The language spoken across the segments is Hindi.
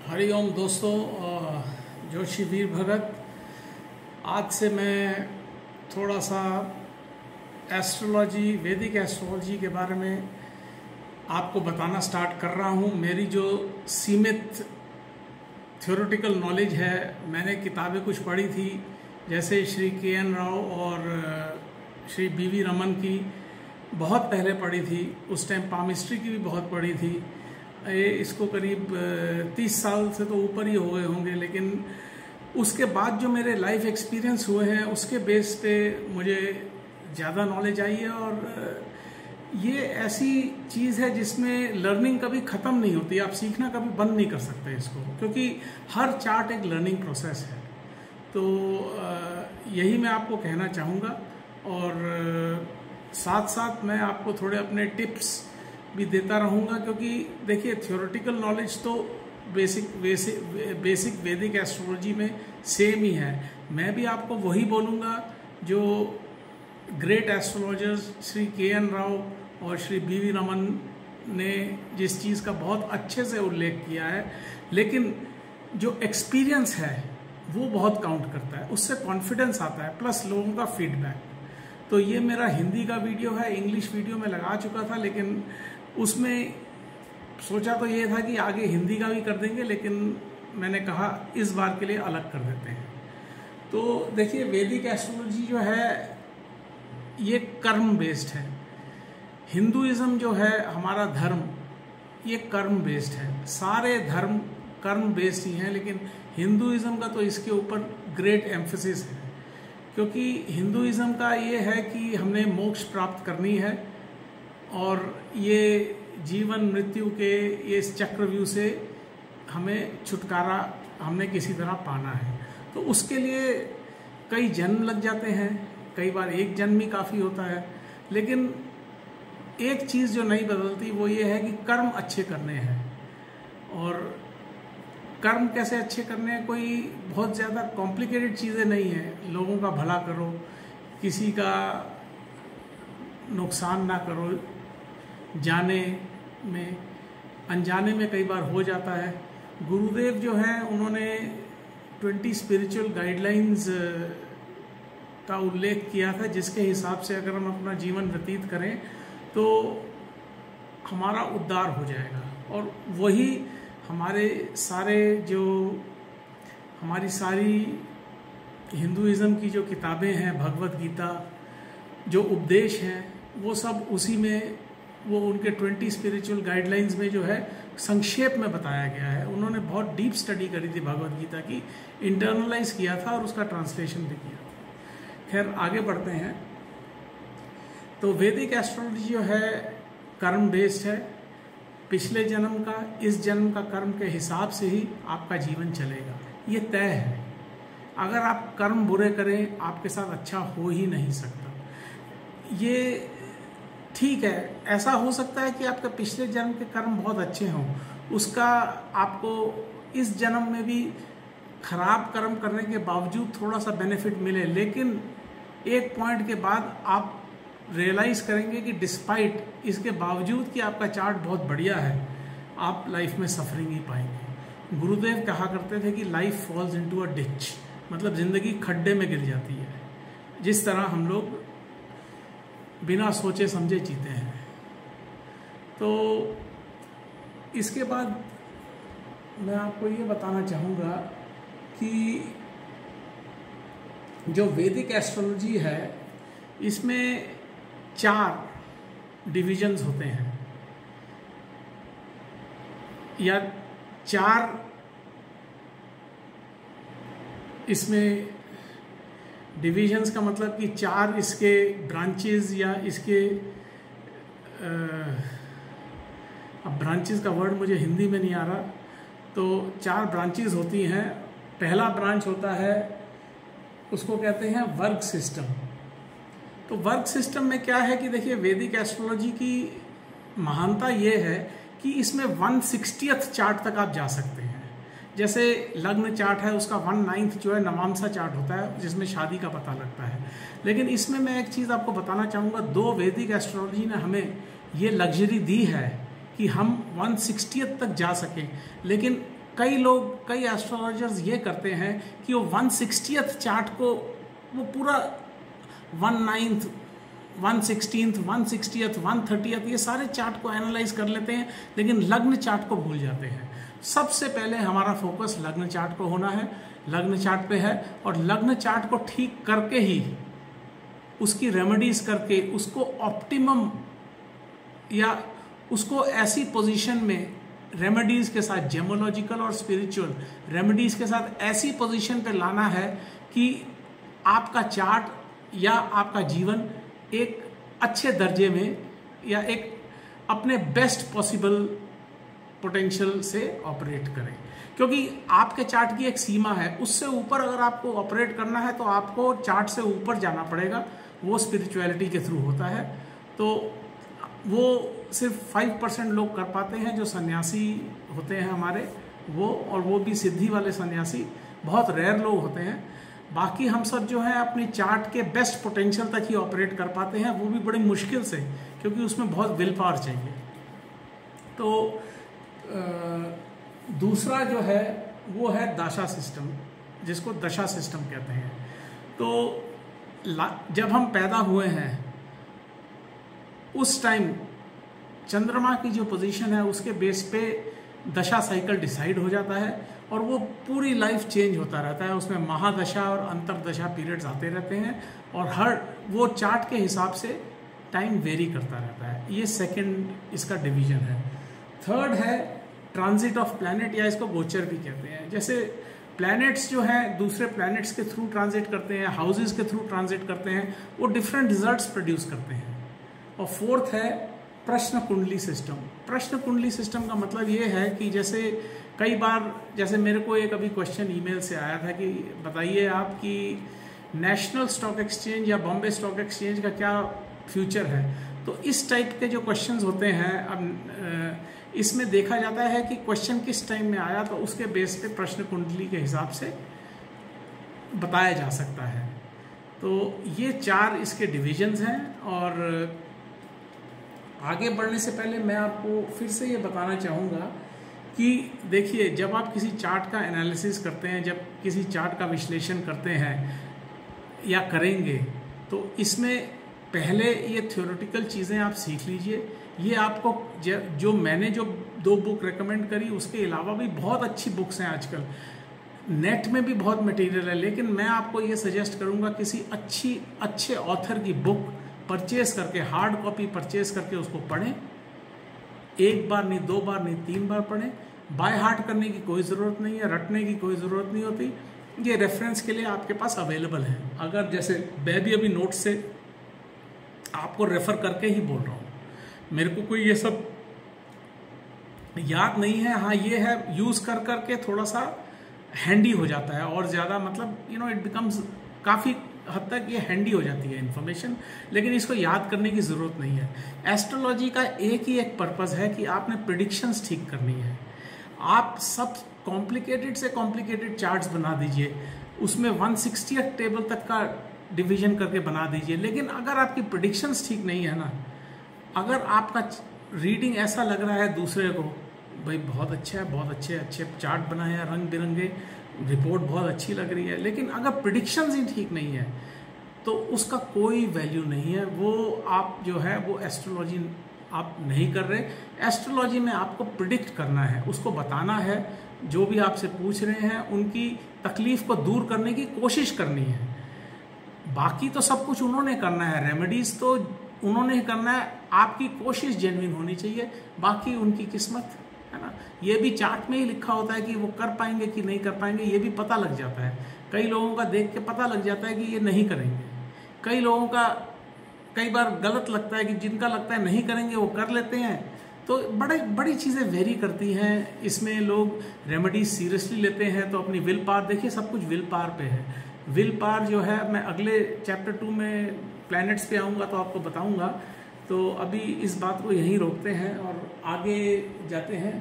हरिओम दोस्तों, जोशी वीर भगत। आज से मैं थोड़ा सा एस्ट्रोलॉजी, वैदिक एस्ट्रोलॉजी के बारे में आपको बताना स्टार्ट कर रहा हूँ। मेरी जो सीमित थ्योरेटिकल नॉलेज है, मैंने किताबें कुछ पढ़ी थी, जैसे श्री के.एन. राव और श्री बी.वी. रमन की बहुत पहले पढ़ी थी। उस टाइम पामिस्ट्री की भी बहुत पढ़ी थी। इसको करीब 30 साल से तो ऊपर ही हो गए होंगे, लेकिन उसके बाद जो मेरे लाइफ एक्सपीरियंस हुए हैं उसके बेस पे मुझे ज़्यादा नॉलेज आई है। और ये ऐसी चीज़ है जिसमें लर्निंग कभी ख़त्म नहीं होती, आप सीखना कभी बंद नहीं कर सकते इसको, क्योंकि हर चार्ट एक लर्निंग प्रोसेस है। तो यही मैं आपको कहना चाहूँगा। और साथ साथ मैं आपको थोड़े अपने टिप्स भी देता रहूँगा, क्योंकि देखिए थ्योरेटिकल नॉलेज तो बेसिक वैदिक एस्ट्रोलॉजी में सेम ही है। मैं भी आपको वही बोलूँगा जो great astrologers Shri K N. Rao और श्री बी.वी. रमन ने जिस चीज़ का बहुत अच्छे से उल्लेख किया है, लेकिन जो एक्सपीरियंस है वो बहुत काउंट करता है, उससे कॉन्फिडेंस आता है, प्लस लोगों का फीडबैक। तो ये मेरा हिंदी का वीडियो है, इंग्लिश वीडियो में लगा चुका था, लेकिन उसमें सोचा तो ये था कि आगे हिंदी का भी कर देंगे, लेकिन मैंने कहा इस बार के लिए अलग कर देते हैं। तो देखिए वैदिक एस्ट्रोलॉजी जो है ये कर्म बेस्ड है। हिंदुइज्म जो है हमारा धर्म, ये कर्म बेस्ड है। सारे धर्म कर्म बेस्ड ही हैं, लेकिन हिंदुइज्म का तो इसके ऊपर ग्रेट एम्फेसिस है, क्योंकि हिंदुइज्म का ये है कि हमने मोक्ष प्राप्त करनी है और ये जीवन मृत्यु के ये इस चक्रव्यूह से हमें छुटकारा हमने किसी तरह पाना है। तो उसके लिए कई जन्म लग जाते हैं, कई बार एक जन्म ही काफ़ी होता है। लेकिन एक चीज़ जो नहीं बदलती वो ये है कि कर्म अच्छे करने हैं। और कर्म कैसे अच्छे करने हैं, कोई बहुत ज़्यादा कॉम्प्लिकेटेड चीज़ें नहीं हैं। लोगों का भला करो, किसी का नुकसान ना करो, जाने में अनजाने में कई बार हो जाता है। गुरुदेव जो हैं उन्होंने 20 स्पिरिचुअल गाइडलाइंस का उल्लेख किया था, जिसके हिसाब से अगर हम अपना जीवन व्यतीत करें तो हमारा उद्धार हो जाएगा। और वही हमारे सारे जो हमारी सारी हिंदुइज्म की जो किताबें हैं, भगवत गीता, जो उपदेश हैं, वो सब उसी में, वो उनके 20 स्पिरिचुअल गाइडलाइंस में जो है संक्षेप में बताया गया है। उन्होंने बहुत डीप स्टडी करी थी भगवत गीता की, इंटरनलाइज किया था और उसका ट्रांसलेशन भी किया था। खैर आगे बढ़ते हैं। तो वैदिक एस्ट्रोलॉजी जो है कर्म बेस्ड है। पिछले जन्म का, इस जन्म का कर्म के हिसाब से ही आपका जीवन चलेगा, ये तय है। अगर आप कर्म बुरे करें, आपके साथ अच्छा हो ही नहीं सकता। ये ठीक है, ऐसा हो सकता है कि आपके पिछले जन्म के कर्म बहुत अच्छे हों, उसका आपको इस जन्म में भी खराब कर्म करने के बावजूद थोड़ा सा बेनिफिट मिले, लेकिन एक पॉइंट के बाद आप रियलाइज करेंगे कि डिस्पाइट इसके बावजूद कि आपका चार्ट बहुत बढ़िया है, आप लाइफ में सफरिंग ही पाएंगे। गुरुदेव कहा करते थे कि life falls into a ditch, मतलब जिंदगी खड्डे में गिर जाती है, जिस तरह हम लोग बिना सोचे समझे जीते हैं। तो इसके बाद मैं आपको ये बताना चाहूँगा कि जो वैदिक एस्ट्रोलॉजी है इसमें 4 डिविजन्स होते हैं, या 4 इसमें डिविजन्स का मतलब कि 4 इसके ब्रांचेस, या इसके अब ब्रांचेस का वर्ड मुझे हिंदी में नहीं आ रहा। तो 4 ब्रांचेस होती हैं। पहला ब्रांच होता है, उसको कहते हैं वर्ग सिस्टम। तो वर्ग सिस्टम में क्या है कि देखिए वैदिक एस्ट्रोलॉजी की महानता ये है कि इसमें 1/60th चार्ट तक आप जा सकते हैं। जैसे लग्न चार्ट है, उसका 1/9 जो है नवांसा चार्ट होता है, जिसमें शादी का पता लगता है। लेकिन इसमें मैं एक चीज़ आपको बताना चाहूँगा, 2 वैदिक एस्ट्रोलॉजी ने हमें ये लग्जरी दी है कि हम 1/60th तक जा सकें। लेकिन कई एस्ट्रोलॉजर्स ये करते हैं कि वो 160th चार्ट को वो पूरा 19th 116th 160th 130th ये सारे चार्ट को एनालाइज कर लेते हैं, लेकिन लग्न चार्ट को भूल जाते हैं। सबसे पहले हमारा फोकस लग्न चार्ट को होना है, लग्न चार्ट पे है, और लग्न चार्ट को ठीक करके ही उसकी रेमेडीज करके उसको ऑप्टिमम या उसको ऐसी पोजीशन में रेमेडीज के साथ, जेमोलॉजिकल और स्पिरिचुअल रेमेडीज के साथ ऐसी पोजीशन पे लाना है कि आपका चार्ट या आपका जीवन एक अच्छे दर्जे में या एक अपने बेस्ट पॉसिबल पोटेंशियल से ऑपरेट करें। क्योंकि आपके चार्ट की एक सीमा है, उससे ऊपर अगर आपको ऑपरेट करना है तो आपको चार्ट से ऊपर जाना पड़ेगा। वो स्पिरिचुअलिटी के थ्रू होता है। तो वो सिर्फ 5% लोग कर पाते हैं जो सन्यासी होते हैं हमारे, वो, और वो भी सिद्धि वाले सन्यासी बहुत रेयर लोग होते हैं। बाकी हम सब जो है अपनी चार्ट के बेस्ट पोटेंशियल तक ही ऑपरेट कर पाते हैं, वो भी बड़ी मुश्किल से, क्योंकि उसमें बहुत विल पावर चाहिए। तो दूसरा जो है वो है दशा सिस्टम, जिसको दशा सिस्टम कहते हैं। तो जब हम पैदा हुए हैं उस टाइम चंद्रमा की जो पोजीशन है उसके बेस पे दशा साइकिल डिसाइड हो जाता है, और वो पूरी लाइफ चेंज होता रहता है। उसमें महादशा और अंतरदशा पीरियड्स आते रहते हैं, और हर वो चार्ट के हिसाब से टाइम वेरी करता रहता है। ये सेकंड इसका डिवीजन है। थर्ड है ट्रांजिट ऑफ प्लैनेट, या इसको गोचर भी कहते हैं। जैसे प्लैनेट्स जो हैं दूसरे प्लैनेट्स के थ्रू ट्रांजिट करते हैं, हाउसेस के थ्रू ट्रांजिट करते हैं, वो डिफरेंट रिजल्ट्स प्रोड्यूस करते हैं। और फोर्थ है प्रश्न कुंडली सिस्टम। प्रश्न कुंडली सिस्टम का मतलब ये है कि जैसे कई बार, जैसे मेरे को एक अभी क्वेश्चन ईमेल से आया था कि बताइए आप कि नेशनल स्टॉक एक्सचेंज या बॉम्बे स्टॉक एक्सचेंज का क्या फ्यूचर है। तो इस टाइप के जो क्वेश्चंस होते हैं, अब इसमें देखा जाता है कि क्वेश्चन किस टाइम में आया, तो उसके बेस पे प्रश्न कुंडली के हिसाब से बताया जा सकता है। तो ये 4 इसके डिविजन्स हैं। और आगे बढ़ने से पहले मैं आपको फिर से ये बताना चाहूँगा कि देखिए, जब आप किसी चार्ट का एनालिसिस करते हैं, जब किसी चार्ट का विश्लेषण करते हैं या करेंगे, तो इसमें पहले ये थ्योरेटिकल चीज़ें आप सीख लीजिए। ये आपको जो मैंने जो 2 बुक रेकमेंड करी, उसके अलावा भी बहुत अच्छी बुक्स हैं आजकल, नेट में भी बहुत मटेरियल है, लेकिन मैं आपको ये सजेस्ट करूँगा किसी अच्छे ऑथर की बुक परचेज करके, हार्ड कॉपी परचेज करके उसको पढ़ें। 1 बार नहीं, 2 बार नहीं, 3 बार पढ़ें। बाय हार्ट करने की कोई ज़रूरत नहीं है, रटने की कोई ज़रूरत नहीं होती। ये रेफरेंस के लिए आपके पास अवेलेबल है। अगर जैसे मैं भी अभी नोट से आपको रेफर करके ही बोल रहा हूँ, मेरे को कोई ये सब याद नहीं है। हाँ, ये है यूज़ कर करके थोड़ा सा हैंडी हो जाता है, और ज़्यादा मतलब इट बिकम्स काफ़ी हद तक ये हैंडी हो जाती है इन्फॉर्मेशन, लेकिन इसको याद करने की ज़रूरत नहीं है। एस्ट्रोलॉजी का एक पर्पज़ है कि आपने प्रेडिक्शंस ठीक करनी है। आप सब कॉम्प्लिकेटेड से कॉम्प्लिकेटेड चार्ट्स बना दीजिए, उसमें 160th टेबल तक का डिवीजन करके बना दीजिए, लेकिन अगर आपकी प्रेडिक्शंस ठीक नहीं है ना, अगर आपका रीडिंग ऐसा लग रहा है दूसरे को, भाई बहुत अच्छा है, बहुत अच्छे चार्ट बनाए हैं, रंग बिरंगे, रिपोर्ट बहुत अच्छी लग रही है, लेकिन अगर प्रेडिक्शंस ही ठीक नहीं है तो उसका कोई वैल्यू नहीं है। वो आप जो है वो एस्ट्रोलॉजी आप नहीं कर रहे। एस्ट्रोलॉजी में आपको प्रिडिक्ट करना है, उसको बताना है, जो भी आपसे पूछ रहे हैं उनकी तकलीफ को दूर करने की कोशिश करनी है। बाकी तो सब कुछ उन्होंने करना है, रेमेडीज तो उन्होंने करना है, आपकी कोशिश जेन्युइन होनी चाहिए, बाकी उनकी किस्मत है ना। ये भी चार्ट में ही लिखा होता है कि वो कर पाएंगे कि नहीं कर पाएंगे, ये भी पता लग जाता है। कई लोगों का देख के पता लग जाता है कि ये नहीं करेंगे। कई लोगों का कई बार गलत लगता है कि जिनका लगता है नहीं करेंगे वो कर लेते हैं। तो बड़ी चीज़ें वेरी करती हैं। इसमें लोग रेमेडीज सीरियसली लेते हैं तो अपनी विल पावर, देखिए सब कुछ विल पावर पे है। विल पावर जो है मैं अगले चैप्टर 2 में प्लैनेट्स पे आऊँगा तो आपको बताऊँगा। तो अभी इस बात को यहीं रोकते हैं और आगे जाते हैं।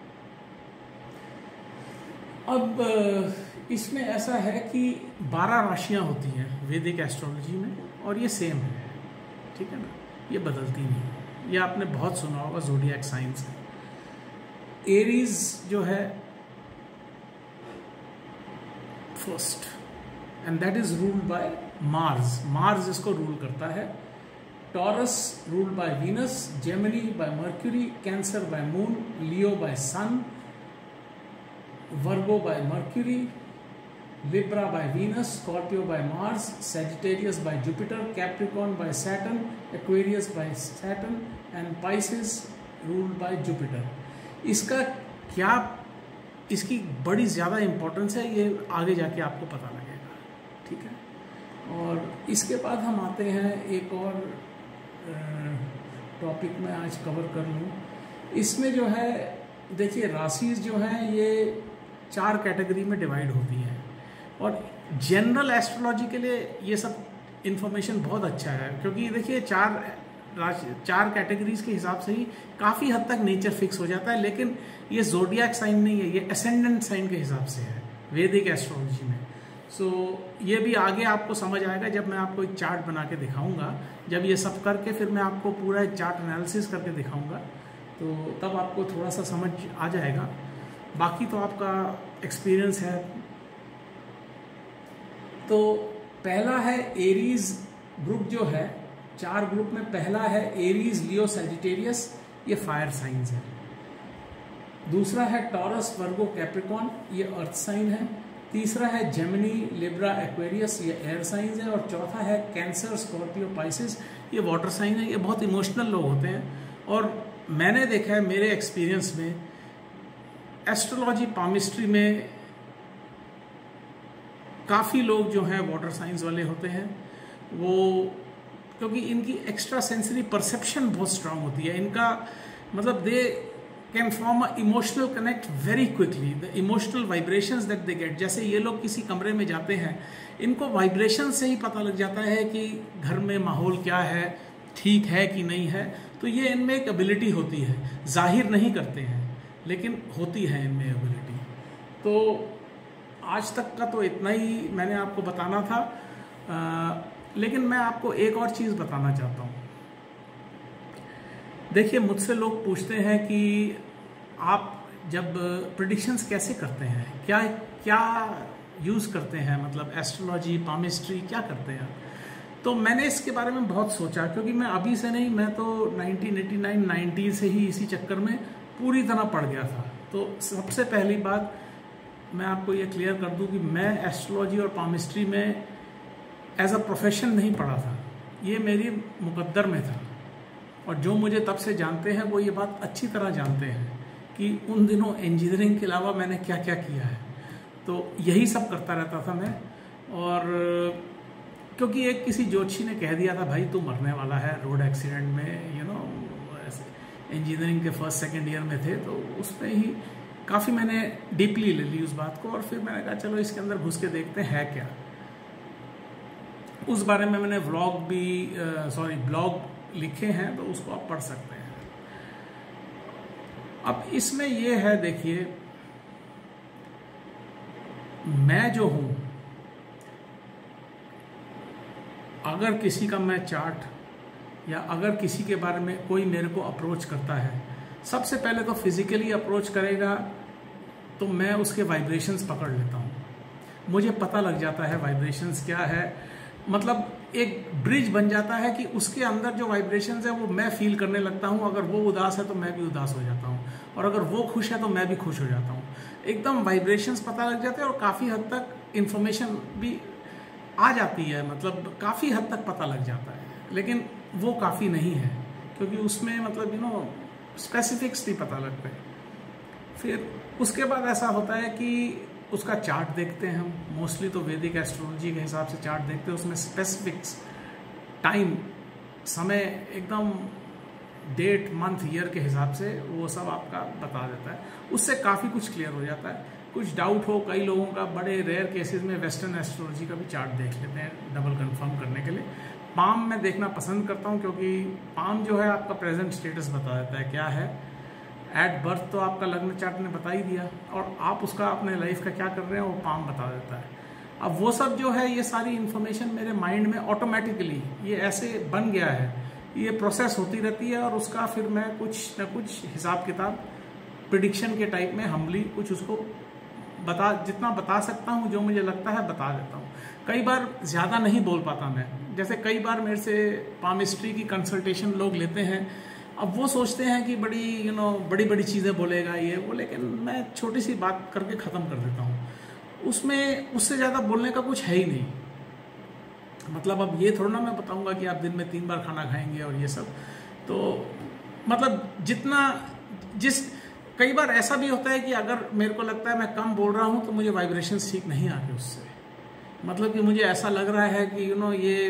अब इसमें ऐसा है कि 12 राशियां होती हैं वैदिक एस्ट्रोलॉजी में, और ये सेम है, ठीक है ना, ये बदलती नहीं है। ये आपने बहुत सुना होगा, ज़ोडिएक साइंस है। एरीज जो है first and that is ruled by Mars. Mars इसको रूल करता है। Taurus ruled by Venus, Gemini by Mercury, Cancer by moon, Leo by sun, Virgo by Mercury, Libra by Venus, Scorpio by Mars, Sagittarius by Jupiter, Capricorn by Saturn, Aquarius by Saturn and Pisces ruled by Jupiter. इसका क्या, इसकी बड़ी ज़्यादा इंपॉर्टेंस है, ये आगे जाके आपको पता लगेगा, ठीक है। और इसके बाद हम आते हैं एक और टॉपिक में आज कवर कर लूँ। इसमें जो है देखिए राशि जो हैं ये 4 कैटेगरी में डिवाइड होती हैं और जनरल एस्ट्रोलॉजी के लिए ये सब इंफॉर्मेशन बहुत अच्छा है, क्योंकि देखिए 4 कैटेगरीज के हिसाब से ही काफ़ी हद तक नेचर फिक्स हो जाता है। लेकिन ये ज़ोडिएक साइन नहीं है, ये असेंडेंट साइन के हिसाब से है वैदिक एस्ट्रोलॉजी में। सो ये भी आगे आपको समझ आएगा जब मैं आपको एक चार्ट बना के दिखाऊंगा। जब ये सब करके फिर मैं आपको पूरा एक चार्ट एनालिसिस करके दिखाऊंगा, तो तब आपको थोड़ा सा समझ आ जाएगा। बाकी तो आपका एक्सपीरियंस है। तो पहला है एरीज ग्रुप जो है, 4 ग्रुप में पहला है एरीज, लियो, सैजिटेरियस, ये फायर साइंस है। दूसरा है टॉरस, वर्गो, कैप्रिकॉर्न, ये अर्थ साइन है। तीसरा है जेमिनी, लिब्रा, एक्वेरियस, ये एयर साइंस है। और चौथा है कैंसर, स्कॉर्पियो, पाइसेस, ये वाटर साइन है। ये बहुत इमोशनल लोग होते हैं और मैंने देखा है मेरे एक्सपीरियंस में एस्ट्रोलॉजी पामिस्ट्री में काफ़ी लोग जो हैं वाटर साइंस वाले होते हैं, वो क्योंकि इनकी एक्स्ट्रा सेंसरी परसेप्शन बहुत स्ट्रांग होती है। इनका मतलब they can form a emotional connect very quickly, the emotional vibrations that they get. जैसे ये लोग किसी कमरे में जाते हैं, इनको वाइब्रेशन से ही पता लग जाता है कि घर में माहौल क्या है, ठीक है कि नहीं है। तो ये इनमें एक एबिलिटी होती है, जाहिर नहीं करते हैं लेकिन होती है इनमें एबिलिटी। तो आज तक का तो इतना ही मैंने आपको बताना था, लेकिन मैं आपको एक और चीज़ बताना चाहता हूँ। देखिए मुझसे लोग पूछते हैं कि आप जब प्रेडिक्शंस कैसे करते हैं, क्या क्या यूज़ करते हैं, मतलब एस्ट्रोलॉजी, पामिस्ट्री क्या करते हैं। तो मैंने इसके बारे में बहुत सोचा, क्योंकि मैं अभी से नहीं, मैं तो 1989-90 से ही इसी चक्कर में पूरी तरह पड़ गया था। तो सबसे पहली बात मैं आपको ये क्लियर कर दूं कि मैं एस्ट्रोलॉजी और पामिस्ट्री में एज अ प्रोफेशन नहीं पढ़ा था, ये मेरी मुकद्दर में था। और जो मुझे तब से जानते हैं वो ये बात अच्छी तरह जानते हैं कि उन दिनों इंजीनियरिंग के अलावा मैंने क्या क्या किया है। तो यही सब करता रहता था मैं। और क्योंकि एक किसी ज्योतिषी ने कह दिया था भाई तू मरने वाला है रोड एक्सीडेंट में, इंजीनियरिंग के 1st-2nd ईयर में थे, तो उसमें ही काफ़ी मैंने डीपली ले ली उस बात को। और फिर मैंने कहा चलो इसके अंदर घुस के देखते हैं क्या। उस बारे में मैंने ब्लॉग लिखे हैं, तो उसको आप पढ़ सकते हैं। अब इसमें यह है, देखिए मैं जो हूं, अगर किसी का मैं चार्ट या अगर किसी के बारे में कोई मेरे को अप्रोच करता है, सबसे पहले तो फिजिकली अप्रोच करेगा तो मैं उसके वाइब्रेशंस पकड़ लेता हूँ, मुझे पता लग जाता है वाइब्रेशंस क्या है। मतलब एक ब्रिज बन जाता है कि उसके अंदर जो वाइब्रेशंस है वो मैं फील करने लगता हूँ। अगर वो उदास है तो मैं भी उदास हो जाता हूँ, और अगर वो खुश है तो मैं भी खुश हो जाता हूँ। एकदम वाइब्रेशंस पता लग जाते हैं और काफ़ी हद तक इंफॉर्मेशन भी आ जाती है, मतलब काफ़ी हद तक पता लग जाता है। लेकिन वो काफ़ी नहीं है, क्योंकि उसमें मतलब स्पेसिफिक्स नहीं पता लगते। फिर उसके बाद ऐसा होता है कि उसका चार्ट देखते हैं हम, मोस्टली तो वैदिक एस्ट्रोलॉजी के हिसाब से चार्ट देखते हैं। उसमें स्पेसिफिक्स, टाइम, समय, एकदम डेट, मंथ, ईयर के हिसाब से वो सब आपका बता देता है। उससे काफ़ी कुछ क्लियर हो जाता है। कुछ डाउट हो, कई लोगों का बड़े रेयर केसेस में वेस्टर्न एस्ट्रोलॉजी का भी चार्ट देख लेते हैं डबल कंफर्म करने के लिए। पाम मैं देखना पसंद करता हूं, क्योंकि पाम जो है आपका प्रेजेंट स्टेटस बता देता है क्या है। एट बर्थ तो आपका लग्न चार्ट ने बता ही दिया, और आप उसका अपने लाइफ का क्या कर रहे हैं वो पाम बता देता है। अब वो सब जो है, ये सारी इन्फॉर्मेशन मेरे माइंड में ऑटोमेटिकली ये ऐसे बन गया है, ये प्रोसेस होती रहती है, और उसका फिर मैं कुछ न कुछ हिसाब किताब प्रिडिक्शन के टाइप में हम्बली कुछ उसको जितना बता सकता हूँ, जो मुझे लगता है बता देता हूँ। कई बार ज़्यादा नहीं बोल पाता मैं, जैसे कई बार मेरे से पामिस्ट्री की कंसल्टेशन लोग लेते हैं, अब वो सोचते हैं कि बड़ी बड़ी बड़ी चीज़ें बोलेगा ये वो, लेकिन मैं छोटी सी बात करके ख़त्म कर देता हूँ। उसमें उससे ज़्यादा बोलने का कुछ है ही नहीं। मतलब अब ये थोड़ा ना मैं बताऊंगा कि आप दिन में 3 बार खाना खाएंगे और ये सब, तो मतलब कई बार ऐसा भी होता है कि अगर मेरे को लगता है मैं कम बोल रहा हूँ तो मुझे वाइब्रेशंस ठीक नहीं आ रहे उससे, मतलब कि मुझे ऐसा लग रहा है कि ये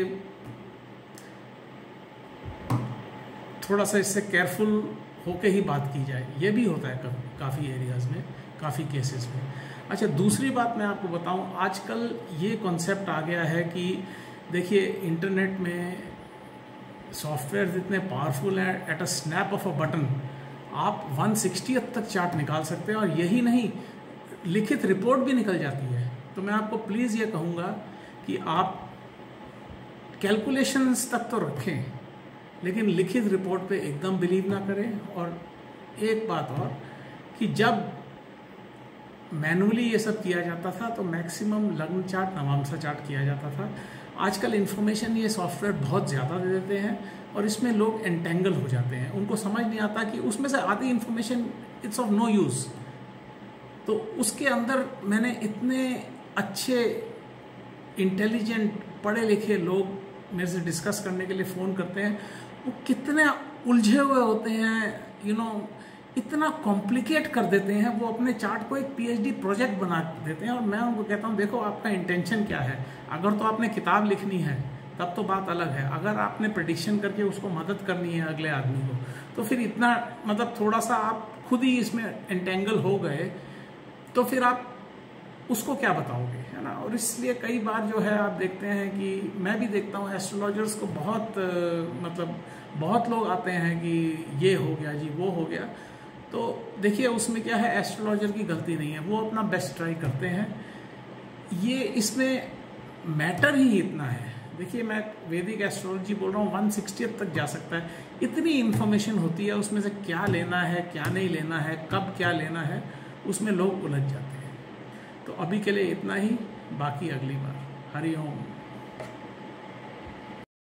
थोड़ा सा इससे केयरफुल होके ही बात की जाए। ये भी होता है काफ़ी एरियाज़ में, काफ़ी केसेस में। अच्छा, दूसरी बात मैं आपको बताऊं, आजकल ये कॉन्सेप्ट आ गया है कि देखिए इंटरनेट में सॉफ्टवेयर इतने पावरफुल हैं, at a snap of a button आप 160th तक चार्ट निकाल सकते हैं, और यही नहीं, लिखित रिपोर्ट भी निकल जाती है। तो मैं आपको प्लीज़ ये कहूँगा कि आप कैलकुलेशंस तक तो रखें, लेकिन लिखित रिपोर्ट पे एकदम बिलीव ना करें। और एक बात और कि जब मैनुअली ये सब किया जाता था तो मैक्सिमम लग्न चार्ट, नवांशा चार्ट किया जाता था। आजकल इन्फॉर्मेशन ये सॉफ्टवेयर बहुत ज़्यादा दे देते हैं और इसमें लोग एंटेंगल हो जाते हैं, उनको समझ नहीं आता कि उसमें से आधी information it's of no use. तो उसके अंदर मैंने इतने अच्छे इंटेलिजेंट पढ़े लिखे लोग मेरे से डिस्कस करने के लिए फ़ोन करते हैं, वो कितने उलझे हुए होते हैं, इतना कॉम्प्लिकेट कर देते हैं, वो अपने चार्ट को एक पीएचडी प्रोजेक्ट बना देते हैं। और मैं उनको कहता हूँ देखो आपका इंटेंशन क्या है, अगर तो आपने किताब लिखनी है तब तो बात अलग है, अगर आपने प्रेडिक्शन करके उसको मदद करनी है अगले आदमी को, तो फिर इतना मतलब थोड़ा सा आप खुद ही इसमें एंटेंगल हो गए तो फिर आप उसको क्या बताओगे, है ना। और इसलिए कई बार जो है आप देखते हैं कि मैं भी देखता हूँ एस्ट्रोलॉजर्स को बहुत लोग आते हैं कि ये हो गया जी, वो हो गया। तो देखिए उसमें क्या है, एस्ट्रोलॉजर की गलती नहीं है, वो अपना बेस्ट ट्राई करते हैं। ये इसमें मैटर ही इतना है। देखिए मैं वैदिक एस्ट्रोलॉजी बोल रहा हूँ, 160th तक जा सकता है, इतनी इन्फॉर्मेशन होती है, उसमें से क्या लेना है क्या नहीं लेना है, कब क्या लेना है, उसमें लोग उलझ जाते हैं। तो अभी के लिए इतना ही, बाकी अगली बार। हरि ओम।